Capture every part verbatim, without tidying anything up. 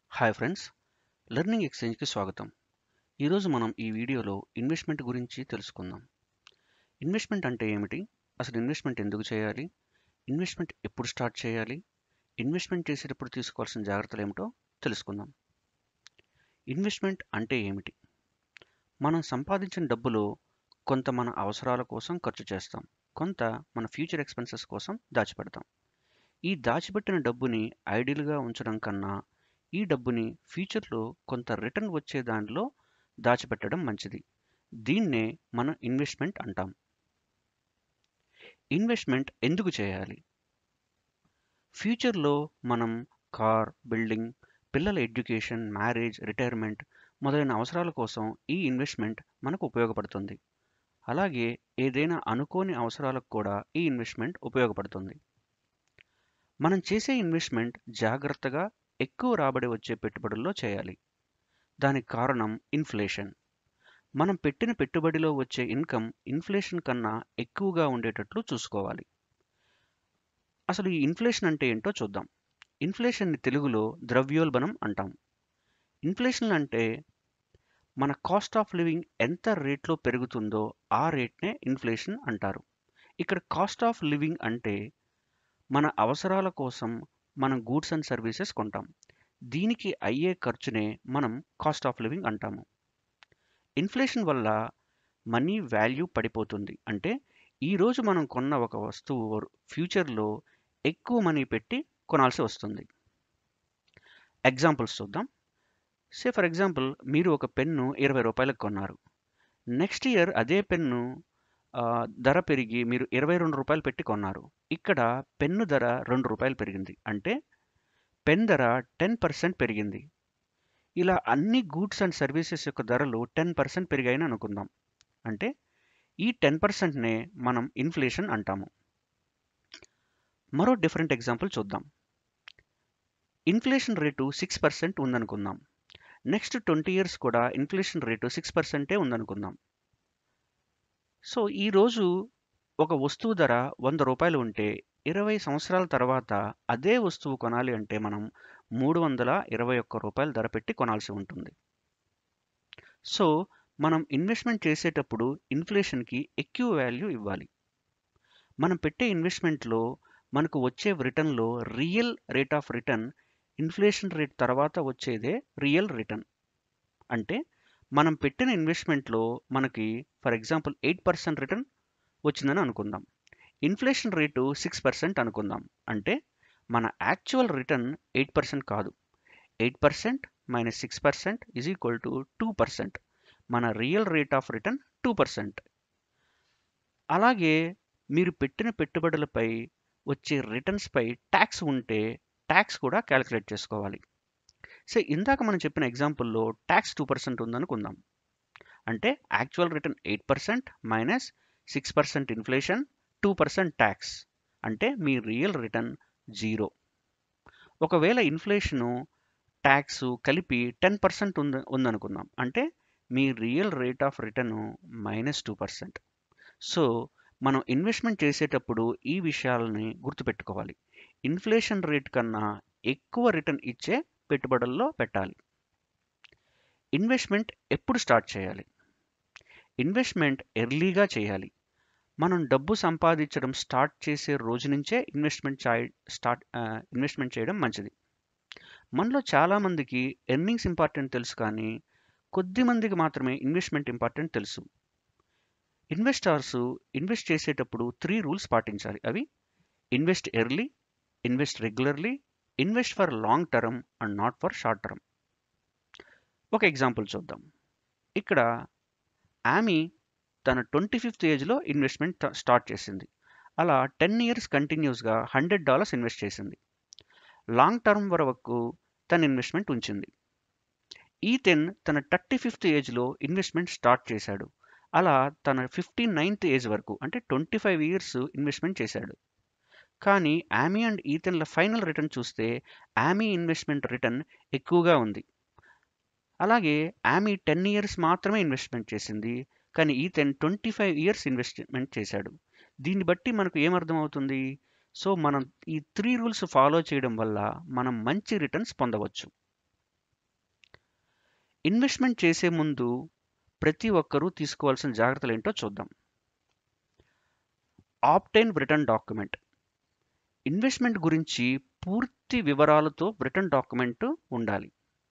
Hi friends, learning ఎక్స్చేంజ్కి స్వాగతం. ఈరోజు మనం ఈ వీడియోలో ఇన్వెస్ట్మెంట్ గురించి తెలుసుకుందాం. ఇన్వెస్ట్మెంట్ అంటే ఏమిటి? అసలు ఇన్వెస్ట్మెంట్ ఎందుకు చేయాలి? ఇన్వెస్ట్మెంట్ ఎప్పుడు స్టార్ట్ చేయాలి? ఇన్వెస్ట్మెంట్ చేసేటప్పుడు తీసుకోవాల్సిన జాగ్రత్తలు ఏమిటో తెలుసుకుందాం. ఇన్వెస్ట్మెంట్ అంటే ఏమిటి? మనం సంపాదించిన డబ్బులో కొంత మన అవసరాల కోసం ఖర్చు చేస్తాం, కొంత మన ఫ్యూచర్ ఎక్స్పెన్సెస్ కోసం దాచిపెడతాం. ఈ దాచిపెట్టిన డబ్బుని ఐడియల్గా ఉంచడం కన్నా ఈ డబ్బుని ఫ్యూచర్లో కొంత రిటర్న్ వచ్చే దానిలో దాచిపెట్టడం మంచిది. దీన్నే మనం ఇన్వెస్ట్మెంట్ అంటాం. ఇన్వెస్ట్మెంట్ ఎందుకు చేయాలి? ఫ్యూచర్లో మనం కార్, బిల్డింగ్, పిల్లల ఎడ్యుకేషన్, మ్యారేజ్, రిటైర్మెంట్ మొదలైన అవసరాల కోసం ఈ ఇన్వెస్ట్మెంట్ మనకు ఉపయోగపడుతుంది. అలాగే ఏదైనా అనుకోని అవసరాలకు కూడా ఈ ఇన్వెస్ట్మెంట్ ఉపయోగపడుతుంది. మనం చేసే ఇన్వెస్ట్మెంట్ జాగ్రత్తగా ఎక్కువ రాబడి వచ్చే పెట్టుబడుల్లో చేయాలి. దానికి కారణం ఇన్ఫ్లేషన్. మనం పెట్టిన పెట్టుబడిలో వచ్చే ఇన్కమ్ ఇన్ఫ్లేషన్ కన్నా ఎక్కువగా ఉండేటట్లు చూసుకోవాలి. అసలు ఈ ఇన్ఫ్లేషన్ అంటే ఏంటో చూద్దాం. ఇన్ఫ్లేషన్ని తెలుగులో ద్రవ్యోల్బణం అంటాం. ఇన్ఫ్లేషన్ అంటే మన కాస్ట్ ఆఫ్ లివింగ్ ఎంత రేట్లో పెరుగుతుందో ఆ రేట్నే ఇన్ఫ్లేషన్ అంటారు. ఇక్కడ కాస్ట్ ఆఫ్ లివింగ్ అంటే మన అవసరాల కోసం మనం గూడ్స్ అండ్ సర్వీసెస్ కొంటాం. దీనికి అయ్యే ఖర్చునే మనం కాస్ట్ ఆఫ్ లివింగ్ అంటాము. ఇన్ఫ్లేషన్ వల్ల మనీ వాల్యూ పడిపోతుంది. అంటే ఈరోజు మనం కొన్న ఒక వస్తువు ఫ్యూచర్లో ఎక్కువ మనీ పెట్టి కొనాల్సి వస్తుంది. ఎగ్జాంపుల్స్ చూద్దాం. సే ఫర్ ఎగ్జాంపుల్ మీరు ఒక పెన్ను ఇరవై రూపాయలకు కొన్నారు. నెక్స్ట్ ఇయర్ అదే పెన్ను ఆ, ధర పెరిగి మీరు ఇరవై రెండు రూపాయలు పెట్టి కొన్నారు. ఇక్కడ పెన్ను ధర రెండు రూపాయలు పెరిగింది. అంటే పెన్ ధర టెన్ పర్సెంట్ పెరిగింది. ఇలా అన్ని గూడ్స్ అండ్ సర్వీసెస్ యొక్క ధరలు టెన్ పర్సెంట్ పెరిగాయని అనుకుందాం. అంటే ఈ టెన్ పర్సెంట్నే మనం ఇన్ఫ్లేషన్ అంటాము. మరో డిఫరెంట్ ఎగ్జాంపుల్ చూద్దాం. ఇన్ఫ్లేషన్ రేటు సిక్స్ పర్సెంట్ ఉందనుకుందాం. నెక్స్ట్ ట్వంటీ ఇయర్స్ కూడా ఇన్ఫ్లేషన్ రేటు సిక్స్ పర్సెంటే ఉందనుకుందాం. సో ఈరోజు ఒక వస్తువు ధర వంద రూపాయలు ఉంటే ఇరవై సంవత్సరాల తర్వాత అదే వస్తువు కొనాలి అంటే మనం మూడు వందల ఇరవై ఒక్క రూపాయలు ధర పెట్టి కొనాల్సి ఉంటుంది. సో మనం ఇన్వెస్ట్మెంట్ చేసేటప్పుడు ఇన్ఫ్లేషన్కి ఎక్కువ వాల్యూ ఇవ్వాలి. మనం పెట్టే ఇన్వెస్ట్మెంట్లో మనకు వచ్చే రిటర్న్లో real rate of return inflation rate తర్వాత వచ్చేదే రియల్ రిటర్న్. అంటే మనం పెట్టిన ఇన్వెస్ట్మెంట్లో మనకి for example eight percent return వచ్చిందని అనుకుందాం. ఇన్ఫ్లేషన్ రేటు సిక్స్ పర్సెంట్ అనుకుందాం. అంటే మన యాక్చువల్ రిటర్న్ ఎయిట్ పర్సెంట్ కాదు. Eight percent minus six percent is equal to two percent. మన real rate of return two percent. అలాగే మీరు పెట్టిన పెట్టుబడులపై వచ్చే రిటర్న్స్పై ట్యాక్స్ ఉంటే ట్యాక్స్ కూడా క్యాలిక్యులేట్ చేసుకోవాలి. సో ఇందాక మనం చెప్పిన ఎగ్జాంపుల్లో ట్యాక్స్ టూ పర్సెంట్ ఉందనుకుందాం. అంటే actual return eight percent minus six percent inflation, two percent tax. అంటే మీ రియల్ రిటర్న్ జీరో. ఒకవేళ ఇన్ఫ్లేషను ట్యాక్స్ కలిపి టెన్ పర్సెంట్ ఉంది ఉందనుకుందాం. అంటే మీ real rate of return minus two percent. So మనం ఇన్వెస్ట్మెంట్ చేసేటప్పుడు ఈ విషయాలని గుర్తుపెట్టుకోవాలి. ఇన్ఫ్లేషన్ రేట్ కన్నా ఎక్కువ రిటర్న్ ఇచ్చే పెట్టుబడుల్లో పెట్టాలి. ఇన్వెస్ట్మెంట్ ఎప్పుడు స్టార్ట్ చేయాలి? ఇన్వెస్ట్మెంట్ ఎర్లీగా చేయాలి. మనం డబ్బు సంపాదించడం స్టార్ట్ చేసే రోజు నుంచే ఇన్వెస్ట్మెంట్ స్టార్ట్ ఇన్వెస్ట్మెంట్ చేయడం మంచిది. మనలో చాలామందికి ఎర్నింగ్స్ ఇంపార్టెంట్ తెలుసు, కానీ కొద్ది మందికి మాత్రమే ఇన్వెస్ట్మెంట్ ఇంపార్టెంట్ తెలుసు. ఇన్వెస్టర్స్ ఇన్వెస్ట్ చేసేటప్పుడు త్రీ రూల్స్ పాటించాలి. అవి invest early, invest regularly, invest for long term and not for short term. ఒక ఎగ్జాంపుల్ చూద్దాం. ఇక్కడ ఆమె తన ట్వంటీ ఫిఫ్త్ ఏజ్లో ఇన్వెస్ట్మెంట్ స్టార్ట్ చేసింది. అలా టెన్ ఇయర్స్ కంటిన్యూస్గా హండ్రెడ్ డాలర్స్ ఇన్వెస్ట్ చేసింది. లాంగ్ టర్మ్ వరకు తన ఇన్వెస్ట్మెంట్ ఉంచింది. ఈథెన్ తన థర్టీ ఫిఫ్త్ ఏజ్లో ఇన్వెస్ట్మెంట్ స్టార్ట్ చేశాడు. అలా తన ఫిఫ్టీ నైన్త్ ఏజ్ వరకు అంటే ట్వంటీ ఫైవ్ ఇయర్స్ ఇన్వెస్ట్మెంట్ చేశాడు. కానీ ఆమీ అండ్ ఈథెన్ల ఫైనల్ రిటర్న్ చూస్తే ఆమీ ఇన్వెస్ట్మెంట్ రిటర్న్ ఎక్కువగా ఉంది. అలాగే ఆమీ టెన్ ఇయర్స్ మాత్రమే ఇన్వెస్ట్మెంట్ చేసింది, కానీ Ethan twenty five years investment చేశాడు. దీన్ని బట్టి మనకు ఏమర్థం అవుతుంది? సో మనం ఈ త్రీ రూల్స్ ఫాలో చేయడం వల్ల మనం మంచి రిటర్న్స్ పొందవచ్చు. ఇన్వెస్ట్మెంట్ చేసే ముందు ప్రతి ఒక్కరూ తీసుకోవాల్సిన జాగ్రత్తలు ఏంటో చూద్దాం. Obtain return document. ఇన్వెస్ట్మెంట్ గురించి పూర్తి వివరాలతో రిటర్న్ డాక్యుమెంట్ ఉండాలి.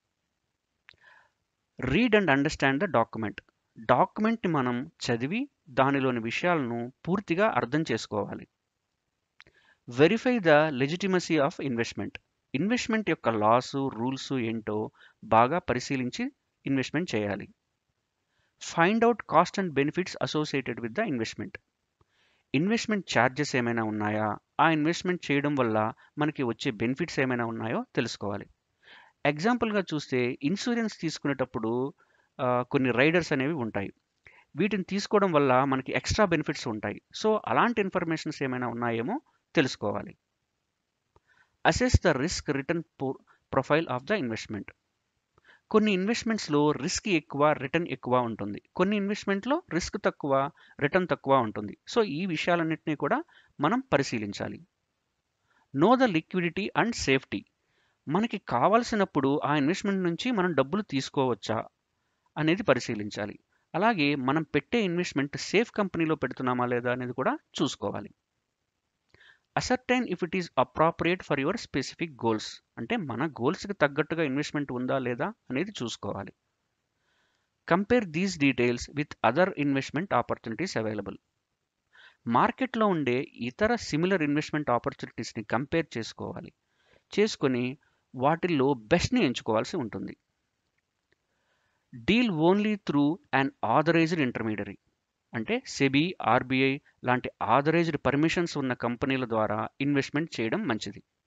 Read and understand the document. డాక్యుమెంట్ని మనం చదివి దానిలోని విషయాలను పూర్తిగా అర్థం చేసుకోవాలి. Verify the legitimacy of investment. Investment యొక్క లాసు రూల్స్ ఏంటో బాగా పరిశీలించి ఇన్వెస్ట్మెంట్ చేయాలి. Find out cost and benefits associated with the investment. Investment charges ఏమైనా ఉన్నాయా, ఆ ఇన్వెస్ట్మెంట్ చేయడం వల్ల మనకి వచ్చే బెనిఫిట్స్ ఏమైనా ఉన్నాయో తెలుసుకోవాలి. ఎగ్జాంపుల్గా చూస్తే ఇన్సూరెన్స్ తీసుకునేటప్పుడు ఆ, కొన్ని రైడర్స్ అనేవి ఉంటాయి. వీటిని తీసుకోవడం వల్ల మనకి ఎక్స్ట్రా బెనిఫిట్స్ ఉంటాయి. సో అలాంటి ఇన్ఫర్మేషన్స్ ఏమైనా ఉన్నాయేమో తెలుసుకోవాలి. Assess the risk return profile of the investment. కొన్ని ఇన్వెస్ట్మెంట్స్లో రిస్క్ ఎక్కువ, రిటర్న్ ఎక్కువ ఉంటుంది. కొన్ని ఇన్వెస్ట్మెంట్లో రిస్క్ తక్కువ, రిటర్న్ తక్కువ ఉంటుంది. సో ఈ విషయాలన్నింటినీ కూడా మనం పరిశీలించాలి. Know the liquidity and safety. మనకి కావాల్సినప్పుడు ఆ ఇన్వెస్ట్మెంట్ నుంచి మనం డబ్బులు తీసుకోవచ్చా అనేది పరిశీలించాలి. అలాగే మనం పెట్టే ఇన్వెస్ట్మెంట్ సేఫ్ కంపెనీలో పెడుతున్నామా లేదా అనేది కూడా చూసుకోవాలి. Ascertain if it is appropriate for your specific goals. అంటే మన గోల్స్కి తగ్గట్టుగా ఇన్వెస్ట్మెంట్ ఉందా లేదా అనేది చూసుకోవాలి. Compare these details with other investment opportunities available. మార్కెట్లో ఉండే ఇతర సిమిలర్ ఇన్వెస్ట్మెంట్ ఆపర్చునిటీస్ని కంపేర్ చేసుకోవాలి. చేసుకొని వాటిల్లో బెస్ట్ని ఎంచుకోవాల్సి ఉంటుంది. Deal only through an authorized intermediary. అంటే సెబీ, ఆర్బీఐ లాంటి ఆథరైజ్డ్ పర్మిషన్స్ ఉన్న కంపెనీల ద్వారా ఇన్వెస్ట్మెంట్ చేయడం మంచిది.